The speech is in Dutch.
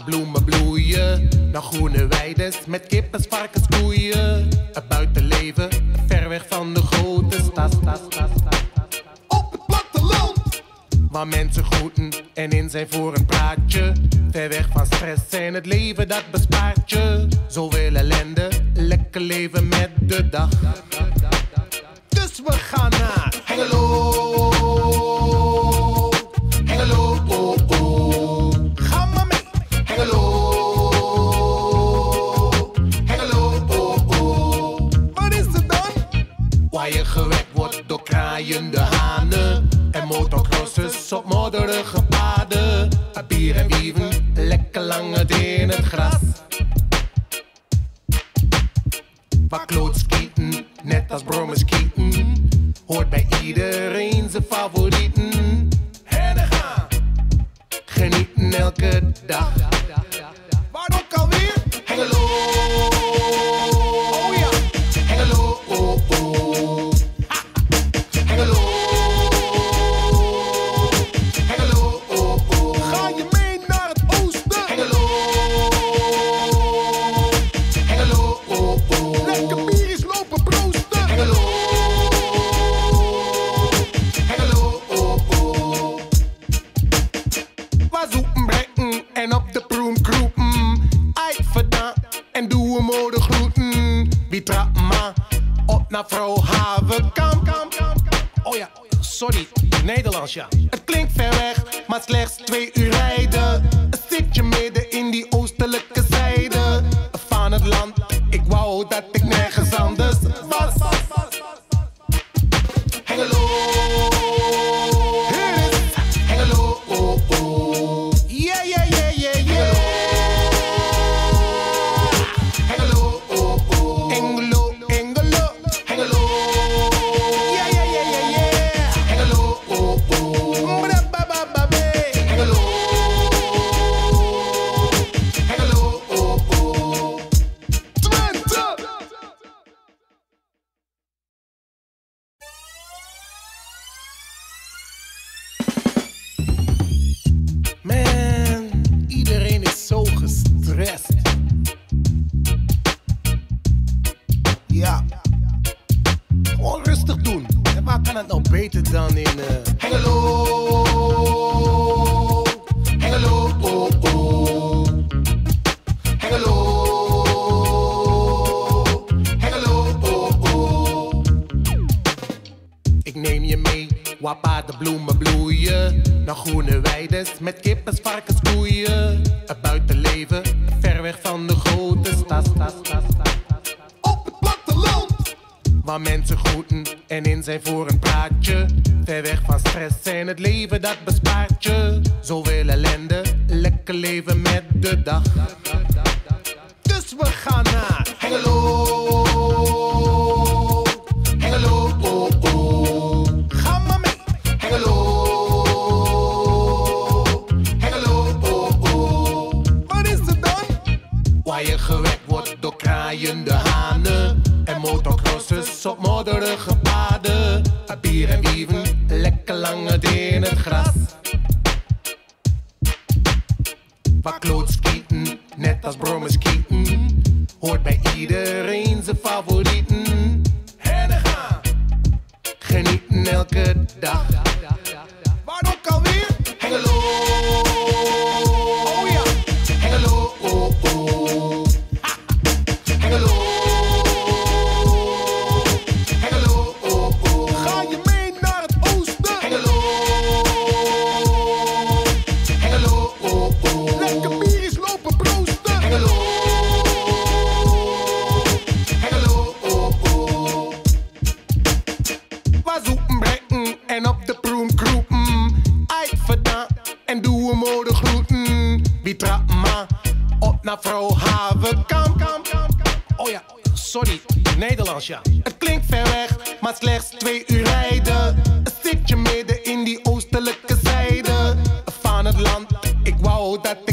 bloemen bloeien. Naar groene weides met kippens, varkens, koeien. Het buitenleven, ver weg van de grote stad. Op het platteland, waar mensen groeten en in zijn voor een praatje. Ver weg van stress en het leven dat bespaart je. Zoveel ellende, lekker leven met de dag. Dus we gaan naar Hengelo. Hengelo, oh, oh. Ga maar mee. Hengelo. Hengelo, oh, oh. Wat is het dan? Waar je gewekt wordt door kraaiende hanen. En motocrossers op modderige paden. Bier en wieven, lekker lang het in het gras. Waar klootskieten, net als brommerskieten. Hoort bij iedereen zijn favorieten. En dan gaan, genieten elke dag. Waar ook alweer? Hengelo. Oh ja, Hengelo, oh, oh. Hengelo. Hengelo, oh, oh. ga je mee naar het oosten? Hengelo. Hengelo, oh, oh. Lekker bier is lopen proosten. Hengelo. Hengelo, oh, oh. Waar zoeken brengen en op de proem kroepen. Uit vandaan en doe een mode groeten. Wie trapt ma op naar vrouw Havenkamp. Oh ja, sorry, Nederlands ja. Het klinkt ver weg, maar slechts 2 uur rijden. Zit je midden in die oostelijke zijde van het land. Ik wou dat ik nergens anders was. Hengelo. Hier is Hengelo, oh, oh. yeah, yeah, yeah, yeah, yeah. Hengelo, oh, oh. Engelo, Engelo. Hengelo. Yeah, yeah, yeah, yeah, yeah. Hengelo, oh, oh. Mbrababababe. Hengelo. Hengelo, oh, oh. Twente. Man, iedereen is zo gestrest. Ja, gewoon rustig doen. En waar kan het nou beter dan in Hengelo. Hengelo, oh, oh. Hengelo. Hengelo, oh, oh. Ik neem je mee, waar paardenbloemen bloeien. Naar groene weides met kippens, varkens, koeien. Het buitenleven, ver weg van de grote stad. Op het platteland, Waar mensen groeten en in zijn voor een praatje. Ver weg van stress en het leven dat bespaart je. Zoveel ellende, lekker leven met de dag. Dus we gaan naar Hengelo. Hengelo, oh, oh. ga maar mee. Hengelo. Hengelo, oh, oh. Wat is het dan? Waar je gewekt wordt door kraaiende hanen. En motocrossers op modderige paden. Bier en wieven, lekker lang het in het gras. Waar klootskieten, net als brommerskieten. Hoort bij iedereen zijn favorieten. En dan gaan, genieten elke dag. Waar ook alweer? Hengelo. Oh ja, Hengelo, oh, oh. Hengelo. Hengelo, oh, oh. ga je mee naar het oosten? Hengelo. Hengelo, oh, oh. Lekker bier is lopen proosten. Hengelo. Hengelo, oh, oh. Waar zoeken brengen en op de proem kroepen. Uit vandaan en doe een mode groeten. Wie trapt ma op naar vrouw Havenkamp. Oh ja, sorry, Nederlands ja. Het klinkt ver weg, maar slechts 2 uur rijden. Zit je midden in die oostelijke zijde van het land. Ik wou dat ik